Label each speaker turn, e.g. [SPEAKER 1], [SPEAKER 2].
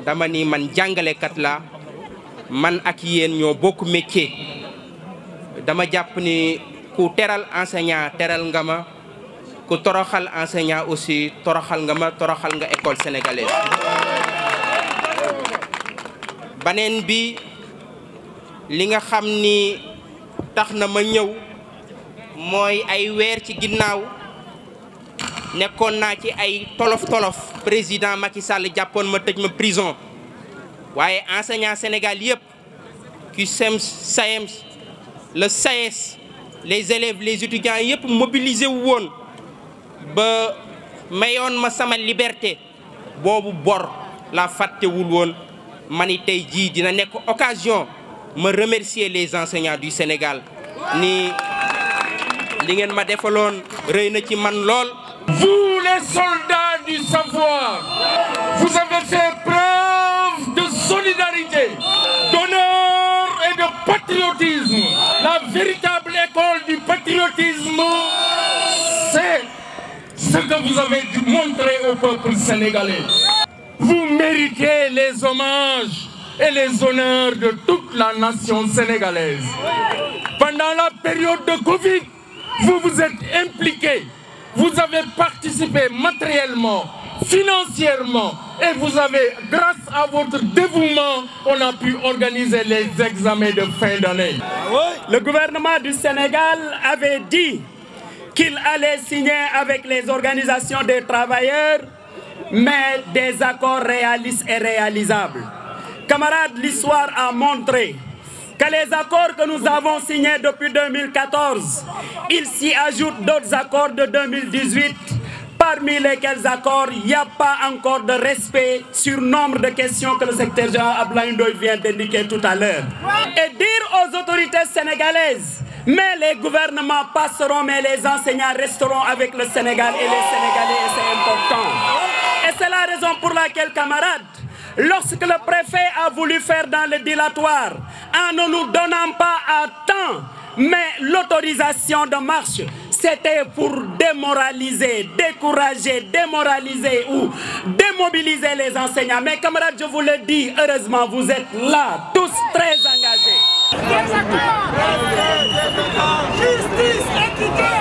[SPEAKER 1] dama ni man jàngalekat la man ak yéen ñoo bokk métier dama jàpp ni ku teral enseignant teral nga ma ku toroxal enseignant aussi toroxal nga ma toroxal nga école sénégalaise. baneen bi li nga xam ni tax na ma ñëw mooy ay weer ci ginnaaw nekkoon naa ci ay tolof-tolof président Macky Sall jàppoon ma tëj ma prison waaye enseignant Sénégal yëpp CUSEMS SAEMS le SAES les élèves les étudiants yëpp mobilisé wu woon ba mayoon ma sama liberté boobu bor la fàttewul woon ma ni tey jii dina nekk occasion ma remercier les enseignants du Sénégal ni li ngeen ma defaloon rëy na ci man lool.
[SPEAKER 2] Vous les soldats du savoir, vous avez fait preuve de solidarité, d'honneur et de patriotisme. La véritable école du patriotisme, c'est ce que vous avez montré au peuple sénégalais. Vous méritez les hommages et les honneurs de toute la nation sénégalaise. Pendant la période de Covid, vous vous êtes impliqués, vous avez participé matériellement, financièrement, et vous avez, grâce à votre dévouement, on a pu organiser les examens de fin d'année.
[SPEAKER 3] Le gouvernement du Sénégal avait dit qu'il allait signer avec les organisations des travailleurs, mais des accords réalistes et réalisables. Camarades, l'histoire a montré que les accords que nous avons signés depuis 2014, il s'y ajoute d'autres accords de 2018, parmi lesquels accords, il n'y a pas encore de respect sur nombre de questions que le secrétaire général Abdoulaye Ndoye vient d'indiquer tout à l'heure. Et dire aux autorités sénégalaises, mais les gouvernements passeront, mais les enseignants resteront avec le Sénégal et les Sénégalais, et c'est important. Et c'est la raison pour laquelle, camarades, lorsque le préfet a voulu faire dans le dilatoire, en ne nous donnant pas à temps, mais l'autorisation de marche, c'était pour démoraliser, décourager, démoraliser ou démobiliser les enseignants. Mais camarades, je vous le dis, heureusement, vous êtes là, tous très engagés.
[SPEAKER 4] Justice, équité.